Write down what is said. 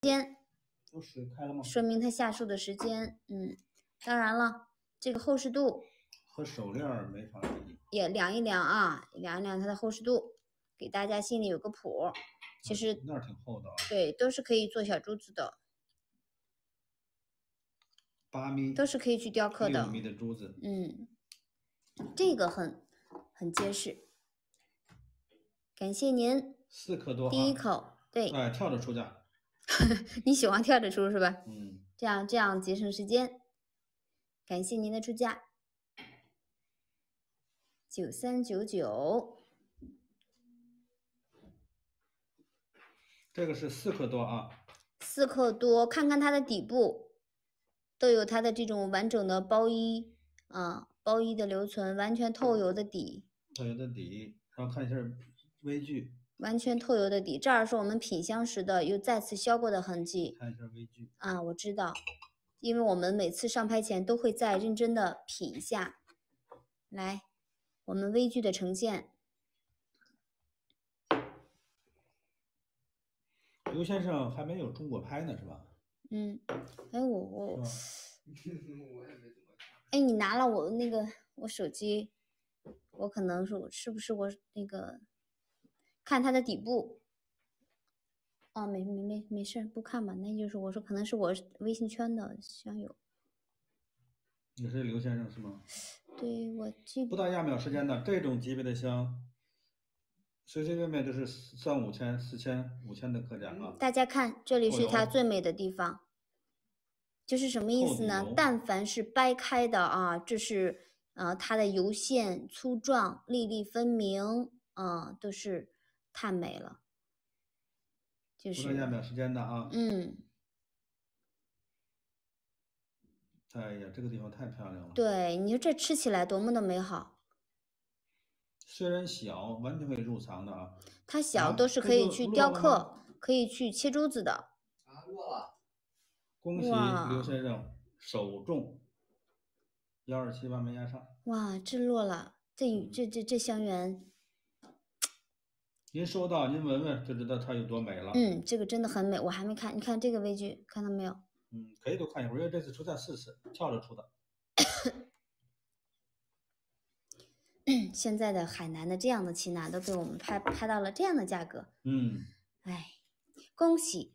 间， 有水开了吗？ 说明它下树的时间。当然了，这个厚实度和手链没法比， 也量一量啊，量一量它的厚实度，给大家心里有个谱。其实那挺厚的啊。 对，都是可以做小珠子的 ，8米， 都是可以去雕刻的。 6米的珠子。 这个很结实。感谢您。 4克多啊。 第一口，对。 哎，跳着出价。 你喜欢跳着出是吧？这样节省时间。感谢您的出价，9399。 这个是4克多啊。 4克多，看看它的底部，都有它的这种完整的包衣啊，包衣的留存，完全透油的底。 透油的底，然后看一下微距。 完全透油的底，这儿是我们品香时的又再次削过的痕迹。 看一下微距啊，我知道，因为我们每次上拍前都会再认真的品一下。来，我们微距的呈现。 刘先生还没有中国拍呢，是吧？ 哎，我哎，你拿了我那个我手机，我可能是不是我那个看它的底部？啊，没事，不看吧。那就是我说可能是我微信圈的香友。 你是刘先生是吗？ 对，我记不到1秒时间的这种级别的香，随随便便就是3、5千、4千、5千的客价啊！ 大家看，这里是它最美的地方，就是什么意思呢？但凡是掰开的啊，这是它的油线粗壮、粒粒分明都是太美了。就是不到1秒时间的啊。哎呀，这个地方太漂亮了。 对，你说这吃起来多么的美好。 虽然小，完全可以入藏的啊。 它小都是可以去雕刻，可以去切珠子的。 恭喜刘先生首中127万没压上。 哇，这落了，这香橼。 您收到，您闻闻就知道它有多美了。 这个真的很美，我还没看，你看这个微距，看到没有？ 可以多看一会儿，因为这次出价4次，跳着出的。 现在的海南的这样的奇楠都被我们拍到了这样的价格。 哎， 恭喜